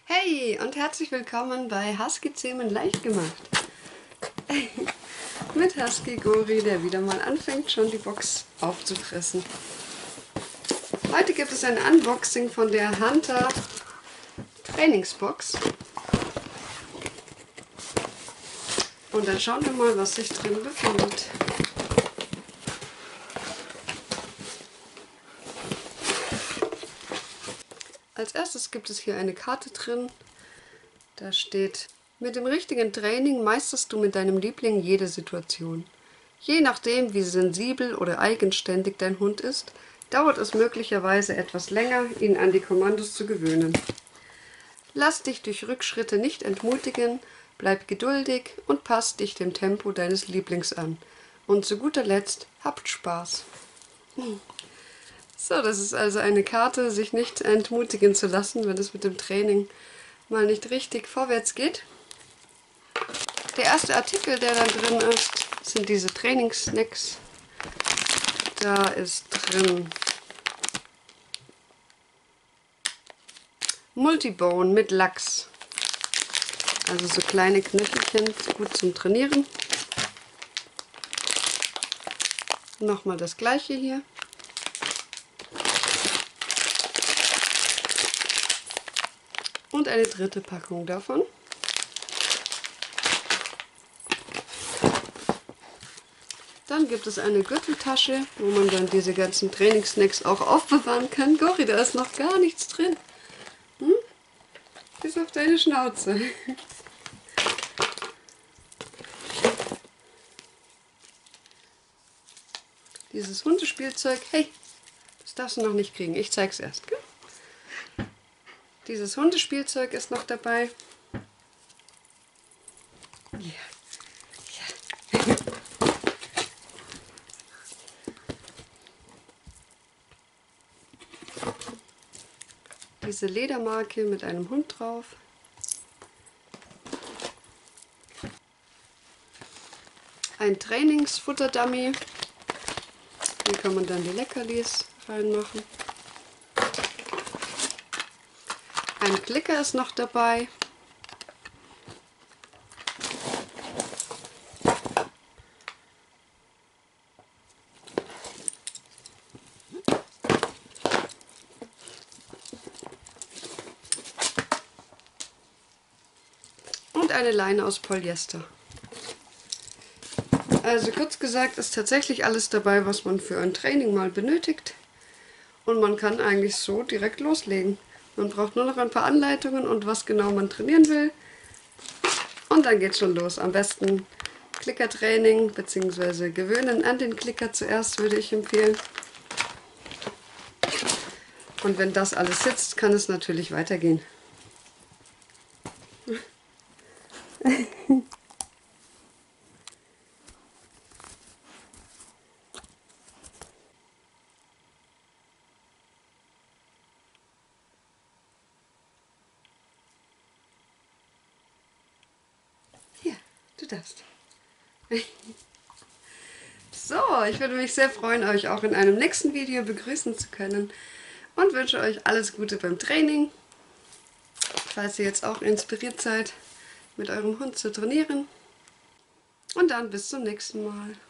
Hey und herzlich willkommen bei Husky Zähmen leicht gemacht. Mit Husky Gori, der wieder mal anfängt, schon die Box aufzufressen. Heute gibt es ein Unboxing von der Hunter Trainingsbox. Und dann schauen wir mal, was sich drin befindet. Als erstes gibt es hier eine Karte drin. Da steht: Mit dem richtigen Training meisterst du mit deinem Liebling jede Situation. Je nachdem, wie sensibel oder eigenständig dein Hund ist, dauert es möglicherweise etwas länger, ihn an die Kommandos zu gewöhnen. Lass dich durch Rückschritte nicht entmutigen, bleib geduldig und pass dich dem Tempo deines Lieblings an. Und zu guter Letzt, habt Spaß. So, das ist also eine Karte, sich nicht entmutigen zu lassen, wenn es mit dem Training mal nicht richtig vorwärts geht. Der erste Artikel, der da drin ist, sind diese Trainingssnacks. Da ist drin Multibone mit Lachs. Also so kleine Knöchelchen, gut zum Trainieren. Nochmal das gleiche hier. Und eine dritte Packung davon. Dann gibt es eine Gürteltasche, wo man dann diese ganzen Trainingssnacks auch aufbewahren kann. Gori, da ist noch gar nichts drin. Bis auf deine Schnauze. Dieses Hundespielzeug, hey, das darfst du noch nicht kriegen. Ich zeig's erst. Gell? Dieses Hundespielzeug ist noch dabei. Ja. Ja. Diese Ledermarke mit einem Hund drauf. Ein Trainingsfutterdummy. Hier kann man dann die Leckerlis reinmachen. Ein Klicker ist noch dabei. Und eine Leine aus Polyester. Also kurz gesagt ist tatsächlich alles dabei, was man für ein Training mal benötigt. Und man kann eigentlich so direkt loslegen. Man braucht nur noch ein paar Anleitungen und was genau man trainieren will. Und dann geht's schon los. Am besten Klickertraining bzw. gewöhnen an den Klicker zuerst, würde ich empfehlen. Und wenn das alles sitzt, kann es natürlich weitergehen. Hier, du darfst. So, ich würde mich sehr freuen, euch auch in einem nächsten Video begrüßen zu können und wünsche euch alles Gute beim Training, falls ihr jetzt auch inspiriert seid, mit eurem Hund zu trainieren. Und dann bis zum nächsten Mal.